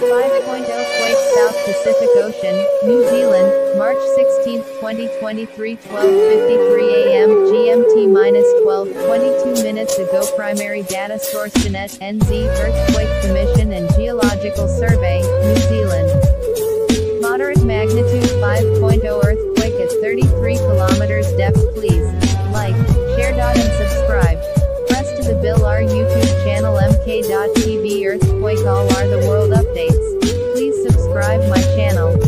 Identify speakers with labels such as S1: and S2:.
S1: 5.0 quake South Pacific Ocean, New Zealand, March 16, 2023 12:53 a.m. GMT-12:22 minutes ago. Primary data source Jeanette, NZ Earthquake Commission and Geological Survey, New Zealand. Moderate magnitude 5.0 earthquake at 33 kilometers depth. Please like, share, and subscribe. Press to the bell. Our YouTube channel mk.tv. Earthquake all are the world updates. Please subscribe my channel.